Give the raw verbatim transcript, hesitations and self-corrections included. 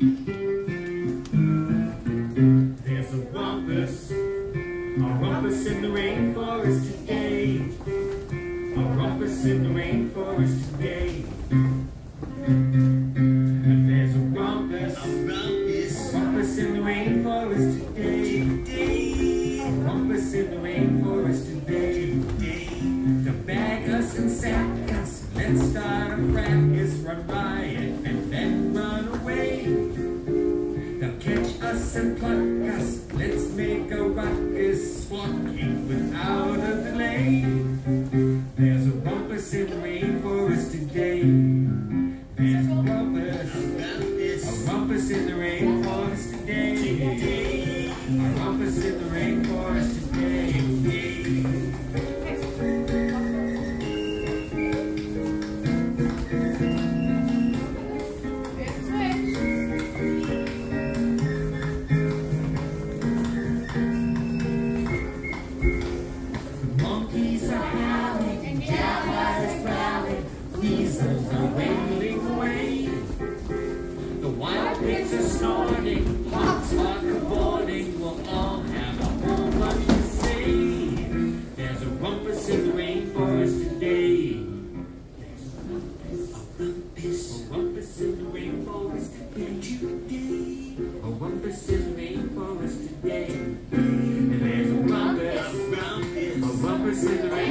There's a rumpus, a rumpus in the rainforest today. A rumpus in the rainforest today. And there's a rumpus, a rumpus, a rumpus in the rainforest today. A rumpus in the rainforest today. To bag us and sack us, let's start a fracas, run riot and then run away. They'll catch us and pluck us, let's make a ruckus, walking without a delay. There's a rumpus in the rainforest today. There's a rumpus, a rumpus in the rainforest today. A rumpus in the rainforest today. Monkeys are howling and jaguars growling, weasels are wailing away. The wild pigs are snorting, hawks are cavorting, we'll all have a whole bunch to say. There's a rumpus in the rainforest today. There's a rumpus, a rumpus in the rainforest today. A rumpus in the rainforest today. And there's a rumpus, a rumpus in the rainforest.